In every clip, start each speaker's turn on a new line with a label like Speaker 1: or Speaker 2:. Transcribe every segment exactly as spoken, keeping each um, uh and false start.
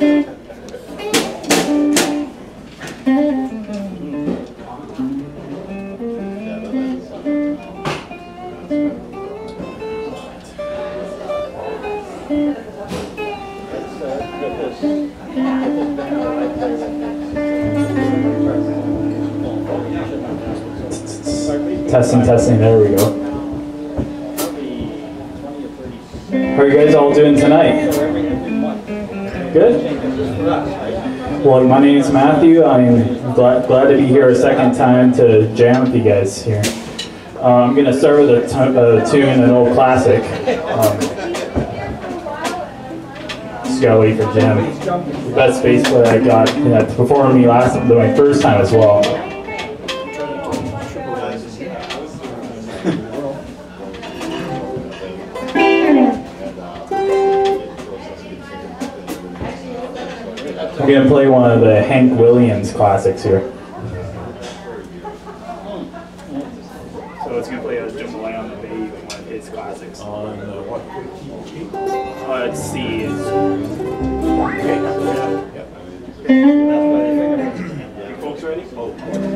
Speaker 1: Testing, testing, there we go. How are you guys all doing tonight? Good? Well, my name is Matthew. I'm glad, glad to be here a second time to jam with you guys here. Uh, I'm going to start with a, t a tune, an old classic. Um, just gotta wait for Jim. The best bass player I got that performed me last, my first time as well. I'm going to play one of the Hank Williams classics here. So it's going to play a Jambalaya on the Bay, one of his classics. On uh, what key? Uh, it's C. Okay. Yeah. You folks ready? Oh.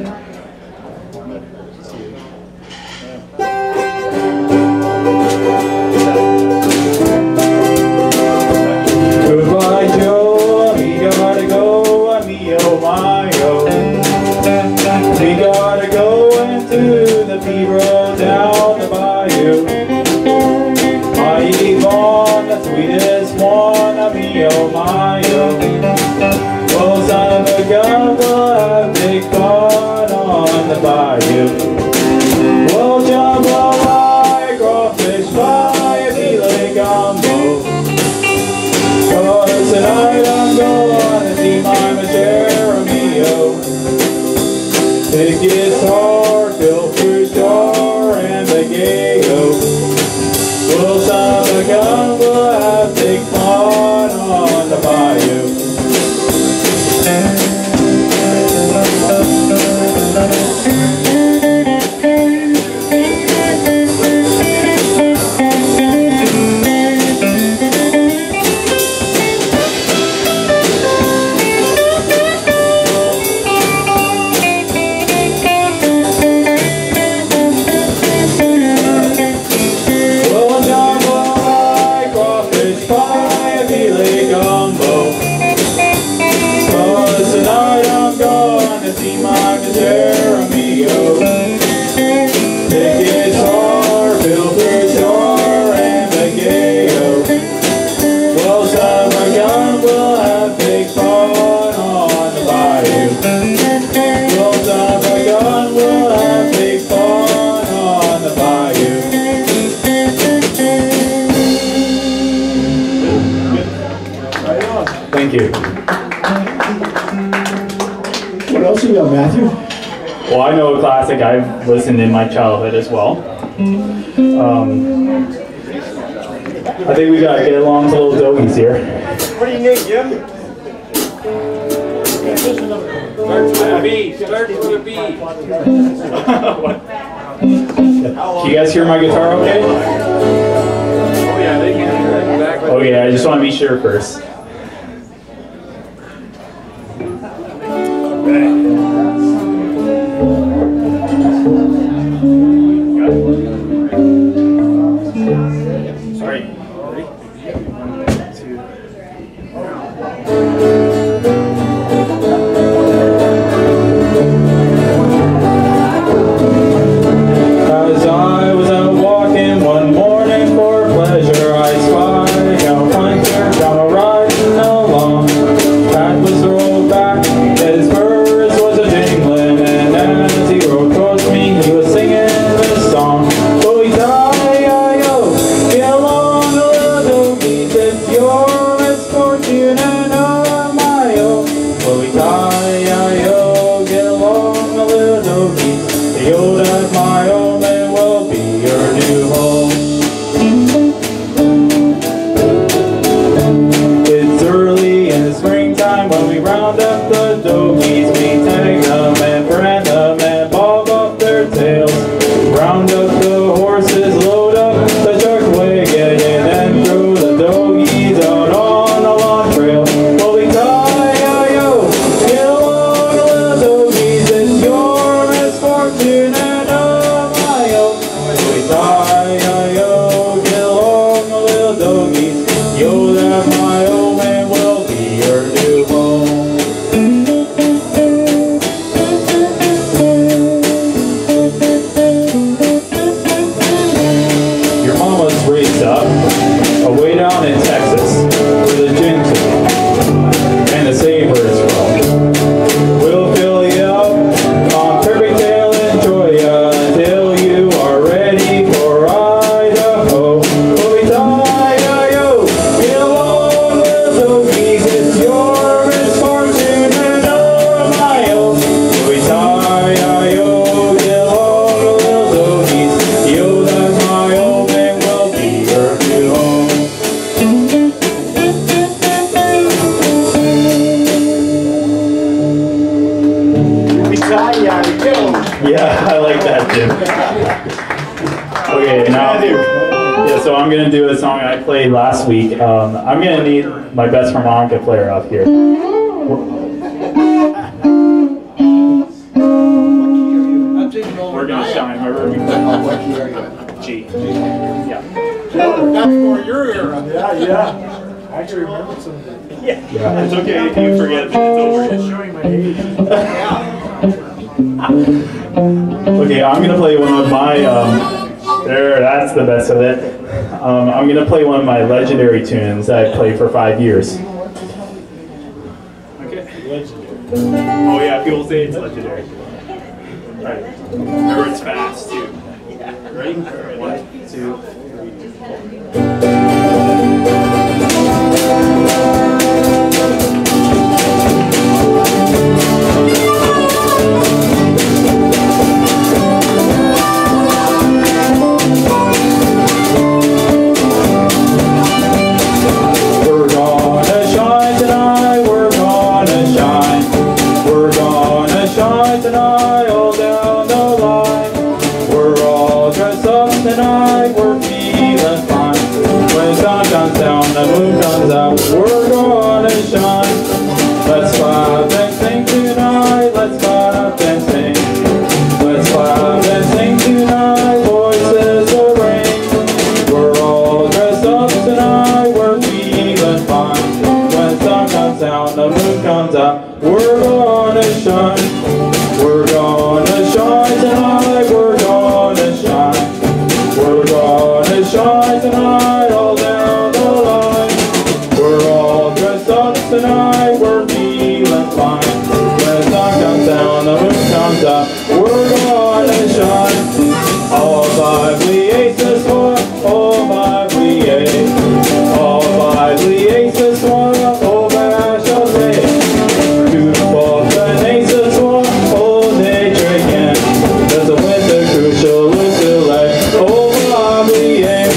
Speaker 1: Goodbye, Joe. We gotta go, me oh my oh. We gotta go into the Pedro down the bayou. My Yvonne, the sweetest one, me oh my oh. Oh, son of a gun, we'll have big fun on the bayou. We'll jump a high, crawfish fly, a filet gumbo. Cause tonight I'm going to see my Jeremio. Big guitar, Phil Fruit Jar, and the Gago. We'll son of a gun, we'll have big fun on the bayou. Thank you.
Speaker 2: What else you got, Matthew?
Speaker 1: Well, I know a classic I've listened in my childhood as well. Um, I think we gotta get along to little doggies here.
Speaker 3: What do you need, Jim? Starts with a B. Starts with a B.
Speaker 1: Can you guys hear my guitar okay?
Speaker 3: Oh yeah, they can hear it exactly.
Speaker 1: Okay, I just want to be sure first. Back Yeah, I like that, Jim. Okay, now, yeah, so I'm gonna do a song I played last week. Um, I'm gonna need my best harmonica player up here. We're gonna shine. We're gonna G. Yeah.
Speaker 3: That's more your era.
Speaker 2: Yeah, yeah. I actually remember some of that.
Speaker 1: Yeah. Yeah. It's okay if you forget, but it's over.
Speaker 2: It's showing my age.
Speaker 1: Okay, I'm gonna play one of my. Um, there, that's the best of it. Um, I'm gonna play one of my legendary tunes that I played for five years. Okay.
Speaker 2: Legendary.
Speaker 1: Oh yeah, people say it's legendary. Right. Remember, it's fast too. Ready? One, two, three, four. We're gonna shine tonight. We're gonna shine. We're gonna shine tonight. All down the line. We're all dressed up tonight. We're feeling fine. When the sun comes down, the moon comes out. We're gonna shine. Let's clap and sing tonight. Let's clap and sing. Let's clap and sing tonight. Voices will ring. We're all dressed up tonight. We're feeling fine. When the sun comes down, the moon comes out. We're gonna shine. We're gonna shine tonight. We're gonna shine. We're gonna shine tonight. All down the line. We're all dressed up tonight. We're feeling fine. When the sun comes down, the moon comes up. We're gonna shine. All five we ace this one. All five we ace. All five we ace this one. Oh, I shall say. Two, four, and ace this one. All day drinking. There's a winter crucial with the leg. All five we ace.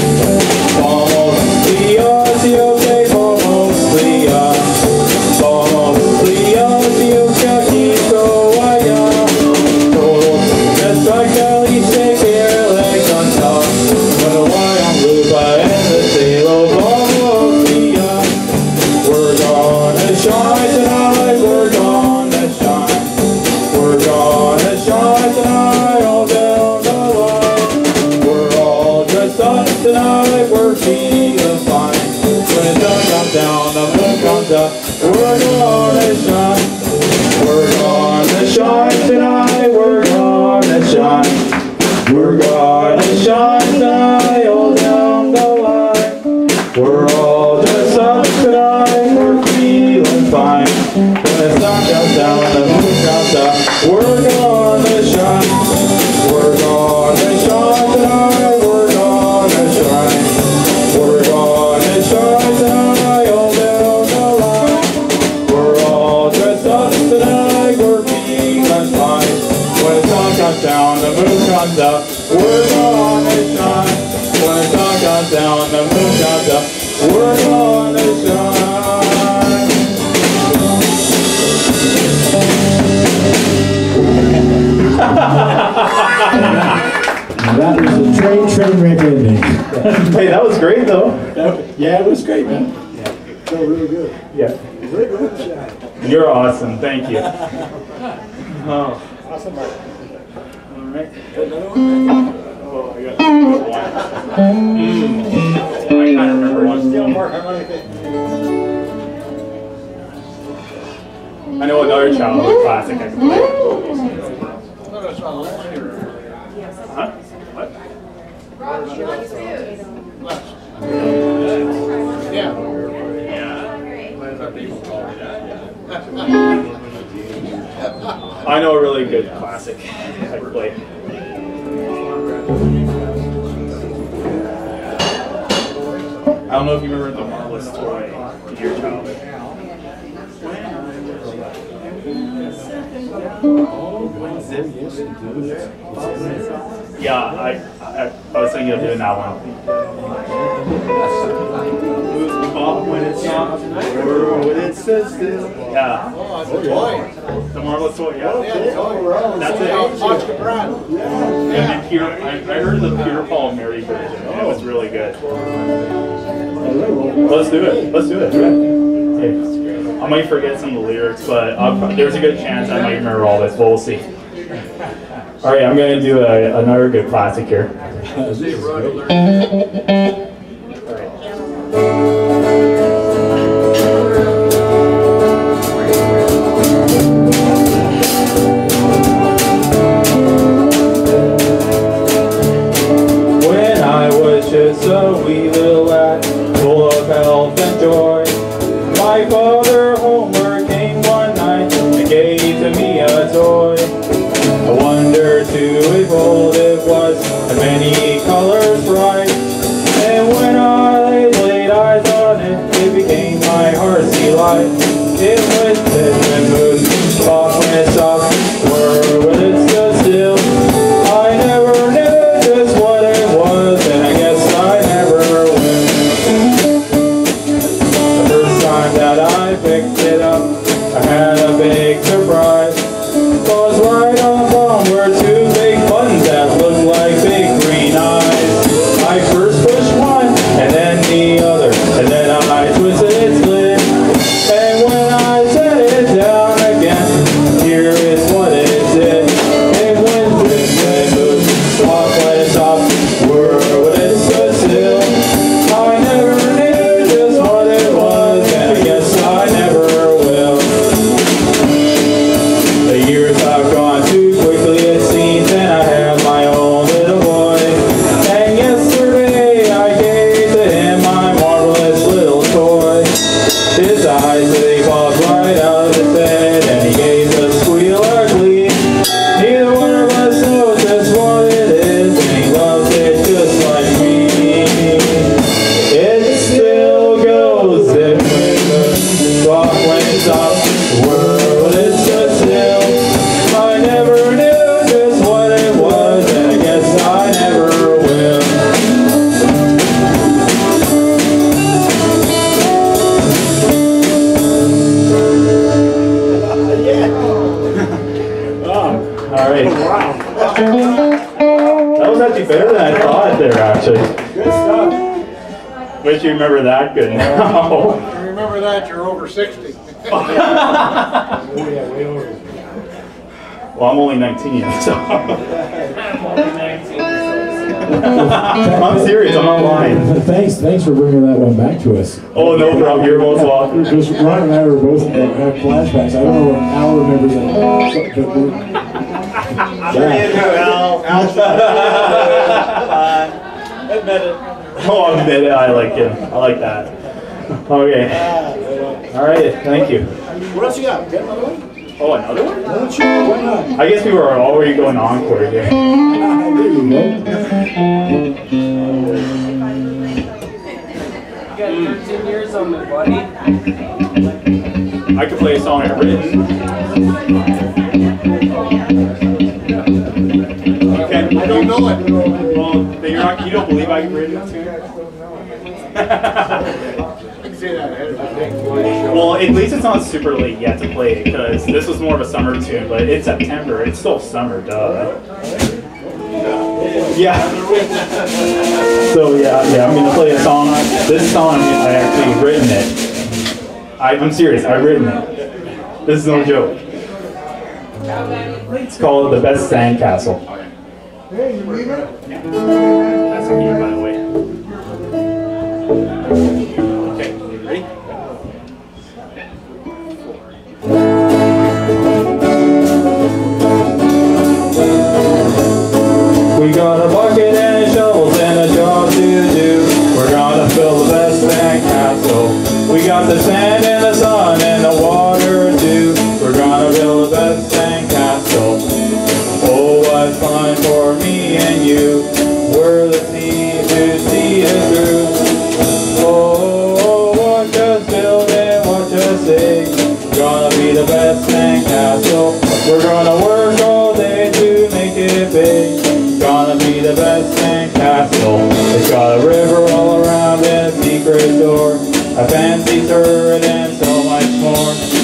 Speaker 1: Almost the odds, the okay, almost the odds. Almost the odds, the okay, keep going on. Total, just like Kelly, shake your legs on top. When the wire on blue by and the sail of almost the odds. We're gonna shine tonight, we're gonna shine. We're gonna shine tonight, all down the line. We're all dressed up tonight, we're feeling fine. When the sun comes down, the moon comes up. We're gonna shine. We're gonna shine tonight, we're gonna shine. We're gonna shine tonight, all down the line. We're all dressed up tonight, we're feeling fine. When the sun comes down, the moon comes up. We're gonna shine. We're gonna shine tonight, we're gonna shine. We're gonna shine tonight, all down the line. We're all dressed up tonight, we're feeling fine. When the sun comes down, the moon comes up. We're gonna shine. When the sun comes down, the moon comes up. We're gonna shine.
Speaker 2: Now that was a train train wreck ending.
Speaker 1: Hey, that was great though.
Speaker 2: Yeah, it was great, man. Yeah, it felt really good.
Speaker 1: Yeah.
Speaker 2: Really good shot.
Speaker 1: You're awesome. Thank you. Oh.
Speaker 2: Awesome, Mark.
Speaker 1: All right.
Speaker 2: Another one?
Speaker 1: Oh, I got one. Mm. I kind of remember one.
Speaker 2: Still more harmonic.
Speaker 1: I know another childhood classic I can play. Huh? What?
Speaker 3: Yeah.
Speaker 1: I know a really good classic I can play. I don't know if you remember the Marvelous toy in your childhood. Yeah, I, I, I was thinking of doing that one. Stop when it stops, or when it says still. Yeah.
Speaker 4: Oh, that's a toy.
Speaker 1: The marvelous toy, yeah.
Speaker 4: Yeah, the toy.
Speaker 1: That's it.
Speaker 4: Oscar Brad.
Speaker 1: And then Peter, I, I heard the Peter Paul Mary version, and it was really good. Let's do it. Let's do it. Okay. I might forget some of the lyrics, but I'll, there's a good chance I might remember all this, but we'll see. All right, I'm going to do a, another good classic here. When I was just a wee little lad, full of health and joy, my father homeward came one night and gave to me a toy. I wondered to behold it was of many colors bright, and when I laid, laid eyes on it, it became my heart's delight. It went and moved, off when it stopped, where would it stood still? I never knew just what it was, and I guess I never will. The first time that I picked it up, I had a big surprise. Cause right on bottom were two big buttons that looked like big green eyes. I first pushed one, and then the other, and then I twisted its lid. And when I set it down again, here is what it did. It went this and moved, off when it stopped, where would it stood still. I never knew just what it was, and I guess I never will. The years have gone too quickly it seems, and I have my own little boy. And yesterday I gave to him my marvelous little toy. His eyes, they popped right out of his head, and he gave a squeal of glee. Neither one of us knows just what it is, and he loves it just like me. It still goes if when the clock when it stops, the world is just still. I never knew just what it was, and I guess I never will. Oh, all right. Wow. That was actually better than I thought there, actually.
Speaker 4: Good stuff.
Speaker 1: Wish you remember that good now.
Speaker 4: If you remember that, you're over sixty.
Speaker 2: Oh yeah, way over.
Speaker 1: Well, I'm only nineteen, so. I'm serious, I'm not lying.
Speaker 2: Thanks, thanks for bringing that one back to us.
Speaker 1: Oh, no problem, you're most welcome.
Speaker 2: Just Ron and I were both had flashbacks. I don't know what Al remembers that. But we're-
Speaker 1: Admit it. Oh, I admit it, I like him. I like that. Okay. All right, thank you.
Speaker 4: What else you got? Get another one?
Speaker 1: Oh, another one?
Speaker 2: Oh, sure, why not?
Speaker 1: I guess we were already going encore here.
Speaker 2: There you go.
Speaker 5: You got thirteen years on me, buddy.
Speaker 1: I could play a song I've written. Okay.
Speaker 4: I don't know it.
Speaker 1: Well, then you're not, you don't believe I've written it too?
Speaker 4: I can say that ahead of time.
Speaker 1: Well, at least it's not super late yet to play it, because this was more of a summer tune, but it's September. It's still summer, duh. Yeah. So yeah, yeah, I'm gonna play a song. This song, I actually written it. I, I'm serious, I've written it. This is no joke. It's called The Best Sandcastle.
Speaker 4: Hey, you leaving?
Speaker 1: That's a key, by the way. Okay, you ready? We got a bucket and shovels and a job to do. We're gonna fill the best sandcastle. We got the sand and the sun and the water too. We're gonna build the best sandcastle. Oh, what fun for me and you. We're the sea to sea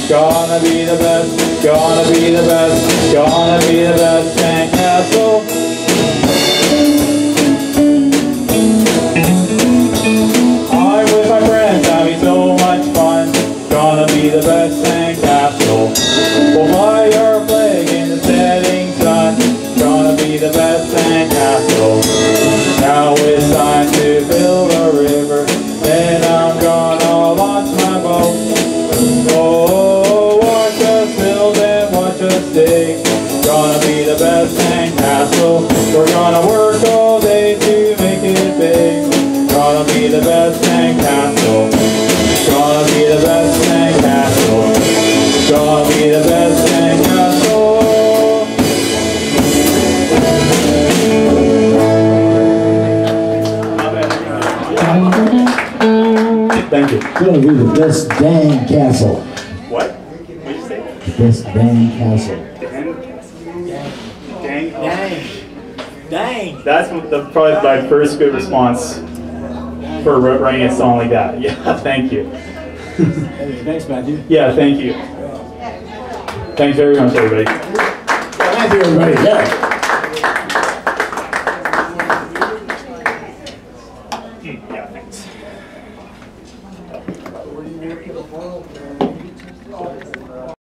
Speaker 1: Gonna be the best, gonna be the best, gonna be the best sandcastle. I'm with my friends, having so much fun. Gonna be the best sandcastle. We'll fly our flag in the setting sun. Gonna be the best sandcastle. Now it's time to build a river. Then I'm gonna launch my boat. Oh, watch us build and watch us dig. Gonna be the best sandcastle. We're gonna work all day to make it big. Gonna be the best sandcastle. Gonna be the best sandcastle. Gonna be the best sandcastle. Thank you.
Speaker 2: Gonna be the best dang castle.
Speaker 1: What? What did you say?
Speaker 2: The best dang castle.
Speaker 1: Dang. Dang.
Speaker 4: Dang. Dang.
Speaker 1: That's the, probably my first good response for writing a song like that. Yeah, thank you.
Speaker 2: Hey, thanks, Matthew.
Speaker 1: Yeah, thank you. Thanks very much, everybody.
Speaker 2: Thank you, everybody. Yeah.